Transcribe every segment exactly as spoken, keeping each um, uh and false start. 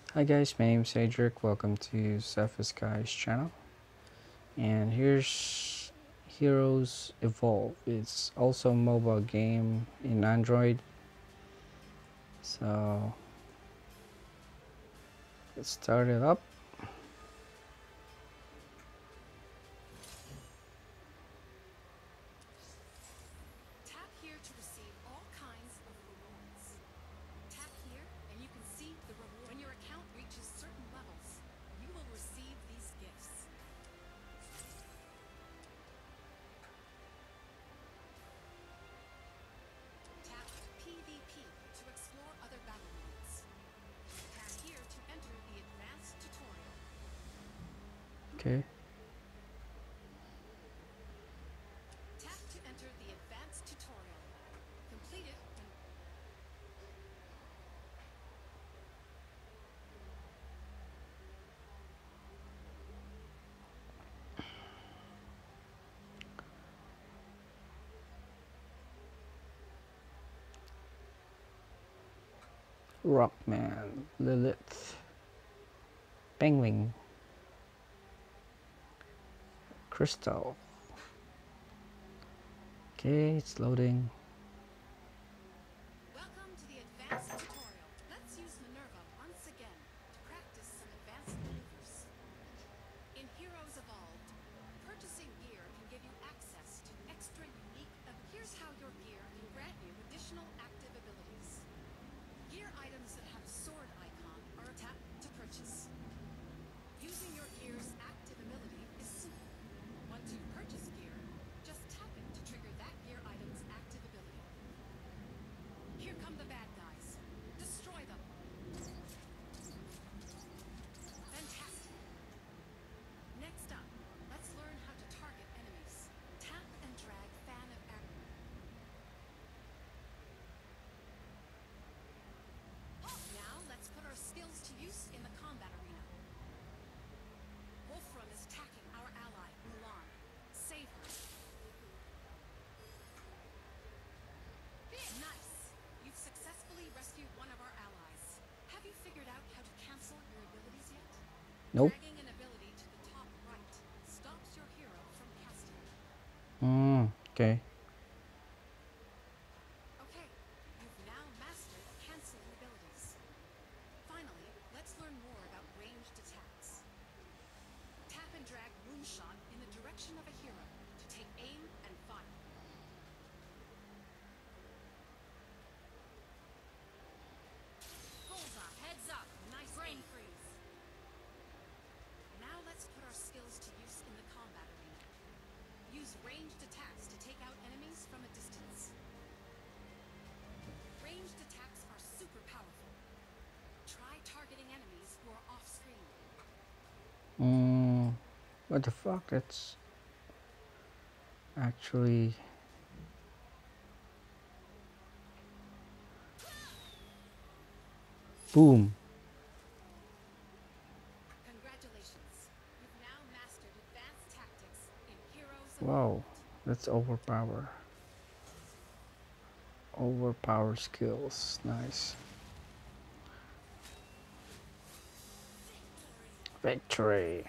Hi guys, my name is Cedric. Welcome to Surface Guys channel. And here's Heroes Evolve. It's also a mobile game in Android. So let's start it up. Tap here to receive all kinds of rewards. Tap here and you can see the reward. When your account reaches certain levels, you will receive these gifts. Tap PvP to explore other battle modes. Tap here to enter the advanced tutorial. Okay. Tap to enter the advanced tutorial. Complete it and Rockman, Lilith, Penguin, Crystal. Okay, it's loading. welcome to the advanced tutorial. Let's use Minerva once again to practice some advanced maneuvers. In Heroes Evolved, purchasing gear can give you access to extra unique abilities. Here's how your gear can grant you additional active abilities. Gear items that have a sword icon are tapped to purchase. Using your gear's active ability is simple. Once you purchase gear, just tap it to trigger that gear item's active ability. Here come the bad guys. Destroy them. Fantastic. Next up, let's learn how to target enemies. Tap and drag fan of arrow. Now let's put our skills to use in the combat arena. Wolfram is attacking our ally, Mulan. Save her. Nice! You've successfully rescued one of our allies. Have you figured out how to cancel your abilities yet? Nope. Dragging an ability to the top right stops your hero from casting it. Mm, okay. Okay, you've now mastered canceling abilities. Finally, let's learn more about ranged attacks. Tap and drag Moonshot in the direction of a hero to take aim and fire. Bullseye, heads up, nice brain freeze. Now let's put our skills to use in the combat arena. Use ranged attacks to take out enemies from a distance. Ranged attacks are super powerful. Try targeting enemies who are off screen. Mm, what the fuck? That's actually boom. Congratulations. You've now mastered advanced tactics in Heroes Wow, Evolved. that's overpower. Overpower skills. Nice. Victory.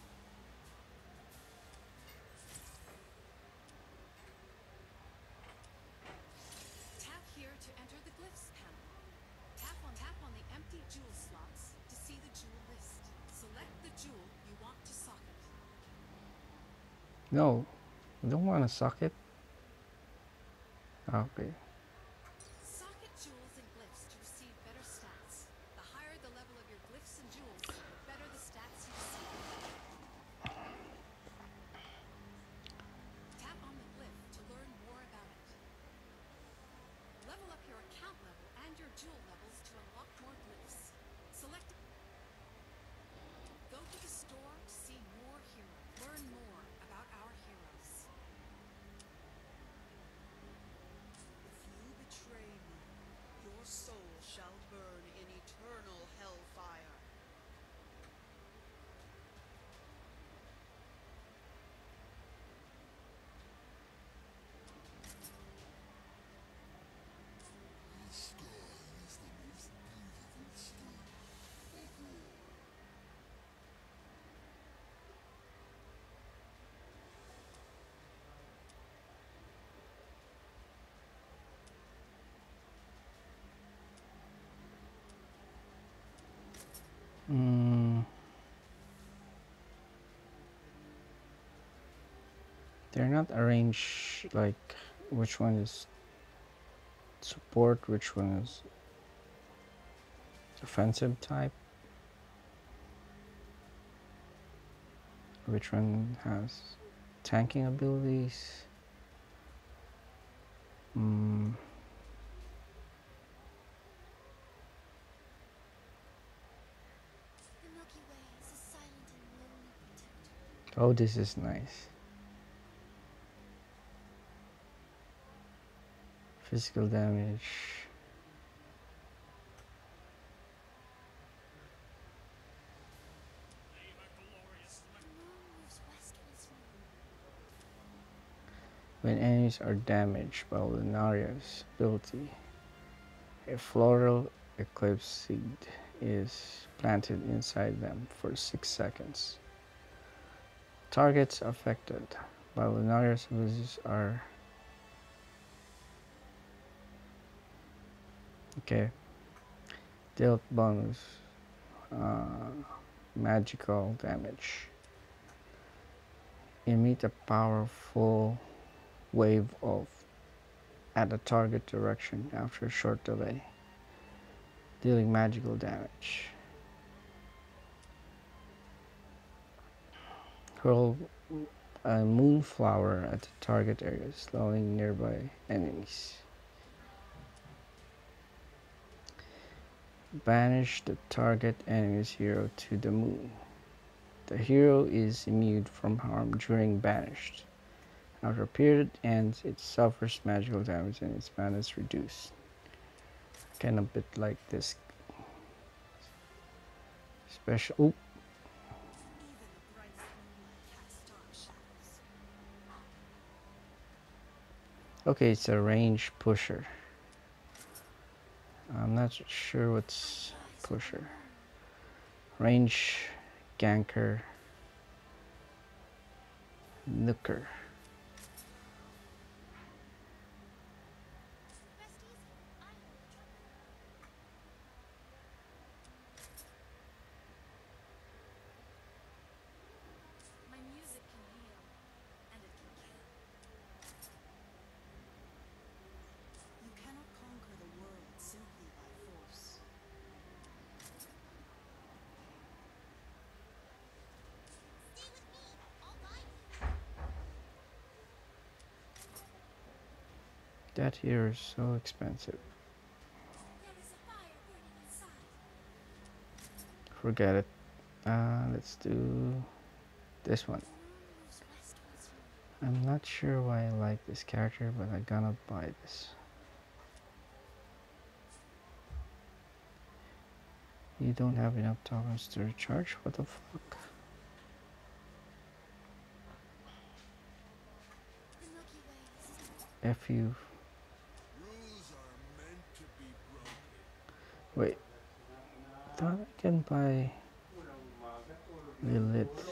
Tap here to enter the glyphs panel. Tap on tap on the empty jewel slots to see the jewel list. Select the jewel you want to socket. No, I don't want to suck it. Okay. Socket jewels and glyphs to receive better stats. The higher the level of your glyphs and jewels, the better the stats you receive. Tap on the glyph to learn more about it. Level up your account level and your jewel levels to unlock more glyphs. Select. Go to the store to see more heroes. Learn more about our heroes. If you betray me, your soul shall burn in eternal hellfire. They're not arranged like which one is support, which one is defensive type, which one has tanking abilities. Mm. The Milky Way is a silent and lonely protector. Oh, this is nice. Physical damage. The moon moves westwards from you. When enemies are damaged by Lunaria's ability, a floral eclipse seed is planted inside them for six seconds. Targets affected by Lunaria's abilities are okay. Dealt bonus uh, magical damage. Emit a powerful wave of at a target direction after a short delay, dealing magical damage. Hurl a moonflower at the target area, slowing nearby enemies. Banish the target enemy's hero to the moon. The hero is immune from harm during banished. After a period ends, it suffers magical damage and its mana is reduced. Kind of bit like this special. Oop. Even the brightest moonlight casts dark shadows. Okay, it's a range pusher. I'm not sure what's pusher. Range ganker. Nooker. Besties, I hold the trumpet. My music can heal, and it can kill. You cannot conquer the world simply by force. Stay with me. I'll guide you. That here is so expensive. There is a fire burning inside. Forget it. Uh, let's do this one. The moon moves westwards from you. I'm not sure why I like this character, but I'm gonna buy this. You don't have enough tokens to recharge? What the fuck? The Milky Way is F you. Rules are meant to be broken. Wait. I thought I can buy Lilith. I rise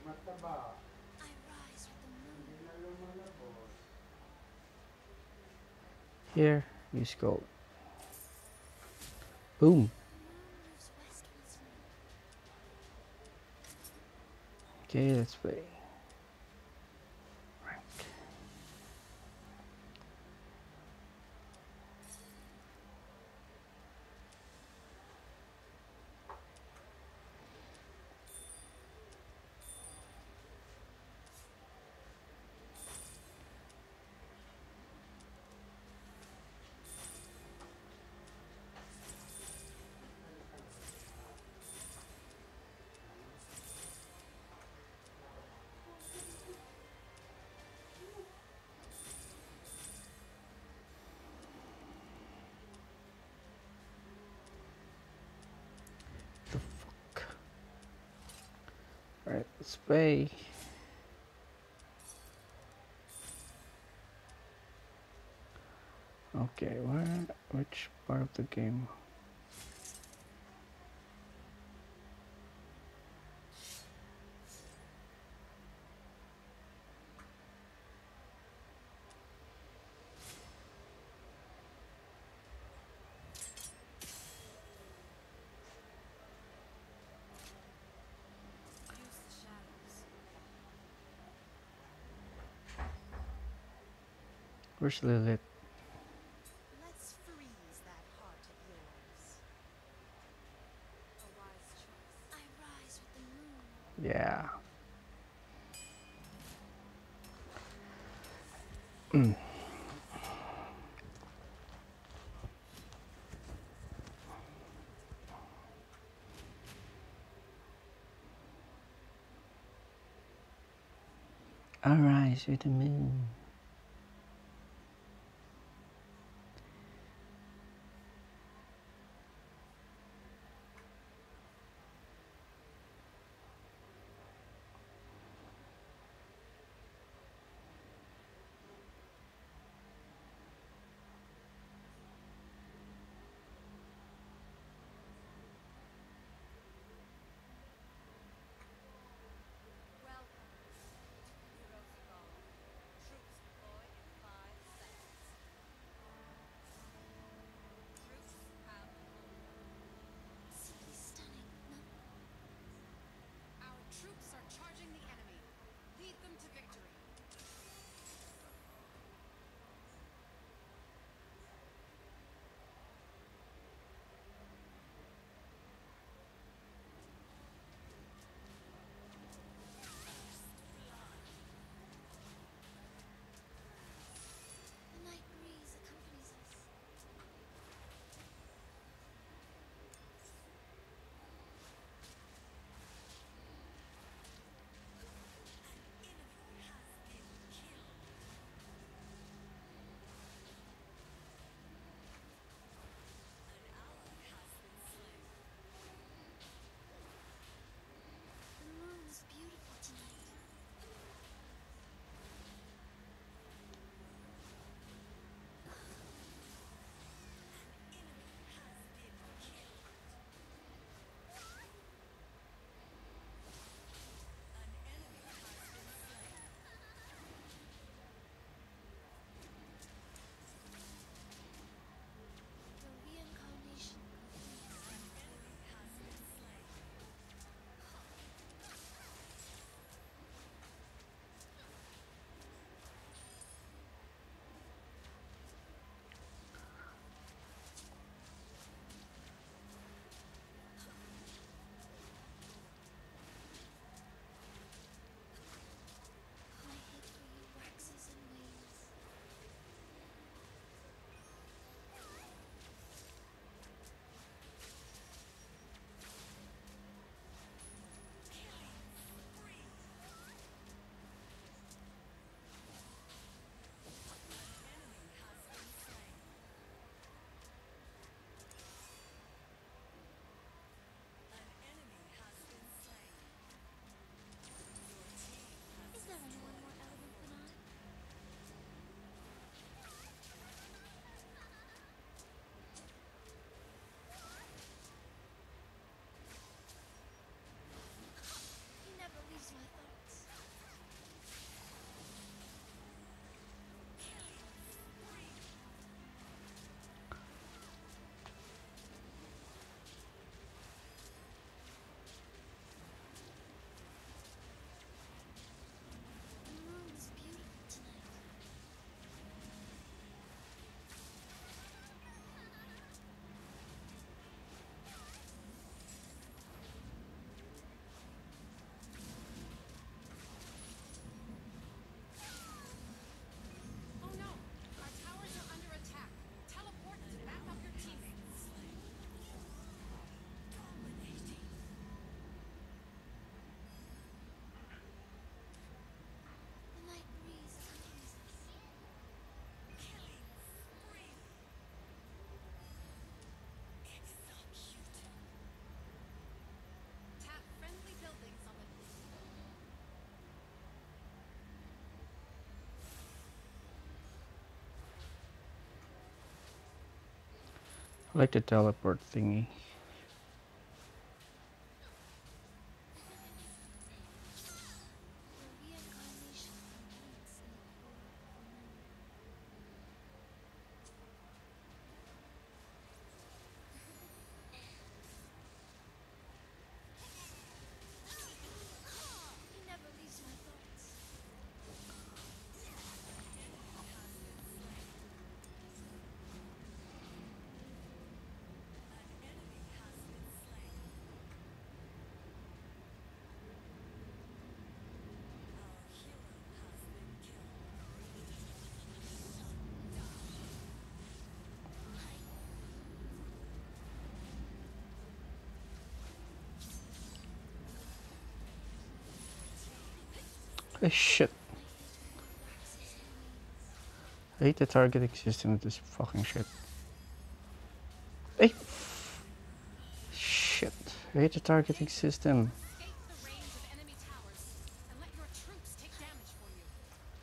with the moon. Here, use gold. Boom. The moon moves westwards from you. Okay, let's play. Rank. The fuck? Alright, let's play. Okay, where, which part of the game? Use the shadows. Where's Lilith? Let's freeze that heart of yours. A wise choice. I rise with the moon. Yeah. Arise with the moon. Welcome to Heroes of All. Troops deploy in five seconds. Troops have deployed. Simply stunning. No, Our troops are charging the enemy. Lead them to victory. the night breeze accompanies us. The moon is beautiful tonight. The reincarnation my hate for you waxes and wanes. Is there anyone more elegant than I? He never leaves my thoughts. The moon is beautiful tonight. Oh no! Our towers are under attack. Teleport to back up your teammates. The night breeze accompanies us. Tap friendly buildings on the I like the teleport thingy. The reincarnation completes in the core of the moon. He never leaves my thoughts. Oh shit. My hatred for the dark season wanes. I hate the targeting system of this fucking shit. Hey! Shit. I hate the targeting system. Escape the range of enemy towers and let your troops take damage for you.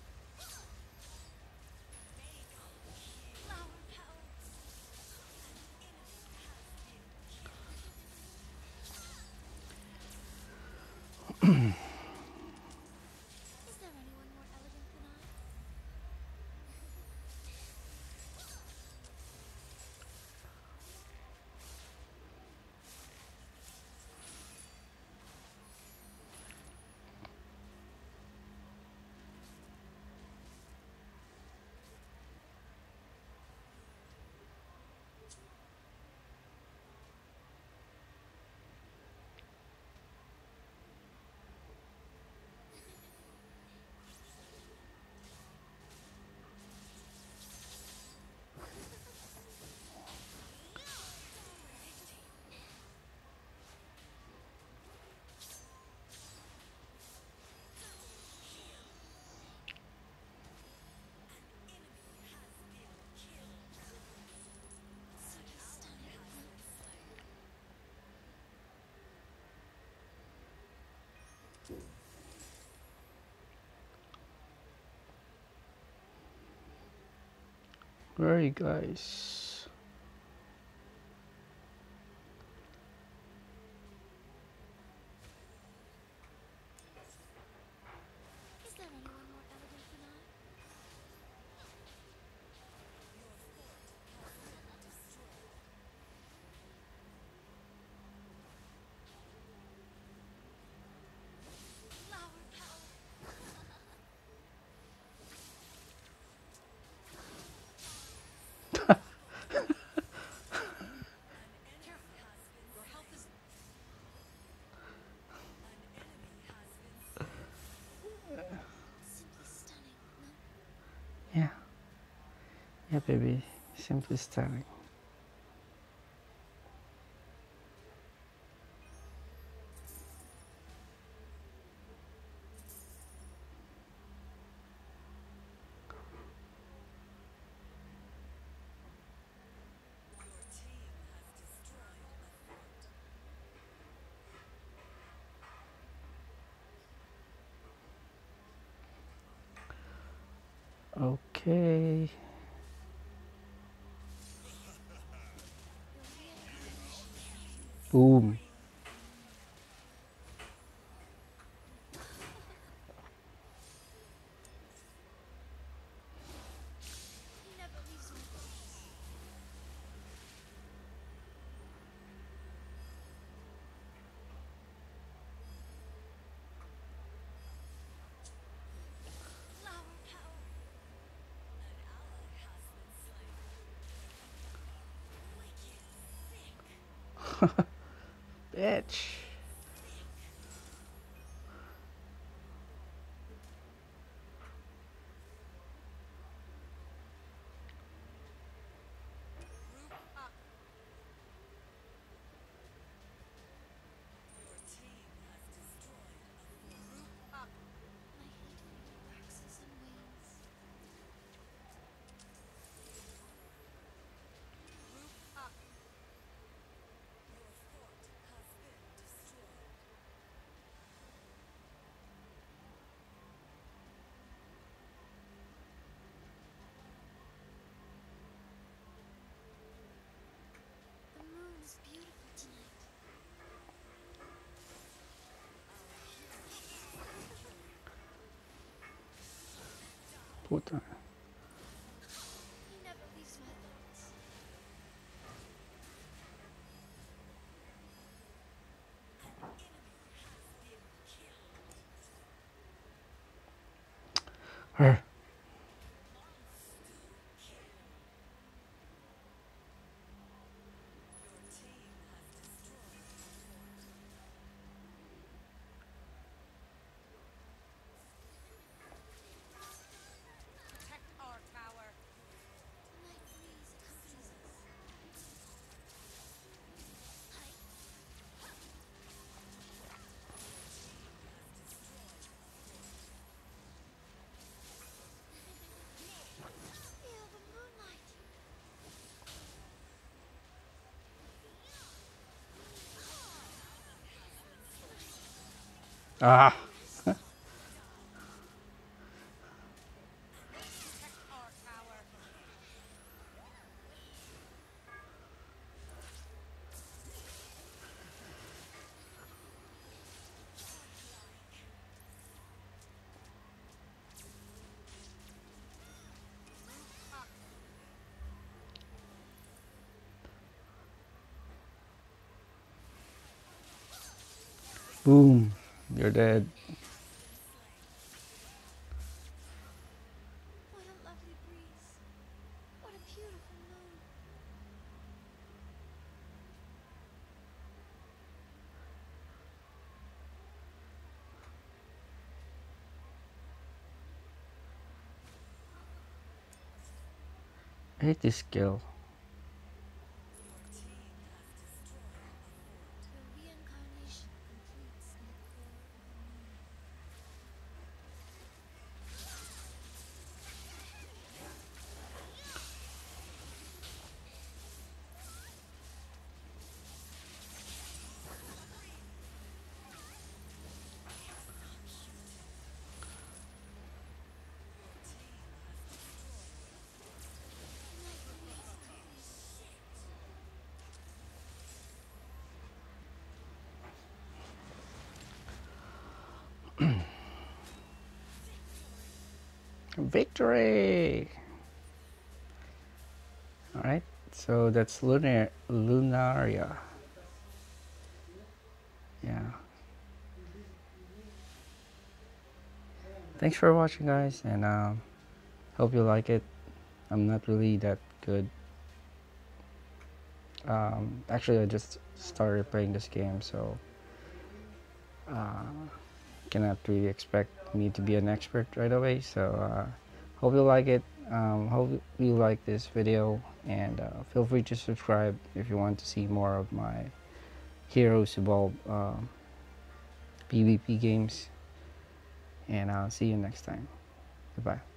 Flower power. Is there anyone more elegant than I? Simply stunning. Where are you guys? Is there anyone more elegant than I? Flower power. Careful. Your health is Simply stunning. No? Yeah. Yeah, baby. Simply stunning. Okay. Boom. He never leaves my thoughts. Flower power. Bitch. My hatred for the dark season wanes. The moon is beautiful tonight. Puta. He never leaves my thoughts. Her. protect our tower. The night breeze accompanies us. Hi. Ah! Boom! You're dead. What a lovely breeze. What a beautiful moon. I hate this skill. The reincarnation completes in the core of the moon. Victory! Alright, so that's Lunar Lunaria. Yeah. Thanks for watching, guys, and um, hope you like it. I'm not really that good. Um, actually, I just started playing this game, so uh, cannot really expect me to be an expert right away. So uh, hope you like it. Um, hope you like this video, and uh, feel free to subscribe if you want to see more of my Heroes Evolve um, PvP games. And I'll see you next time. Goodbye.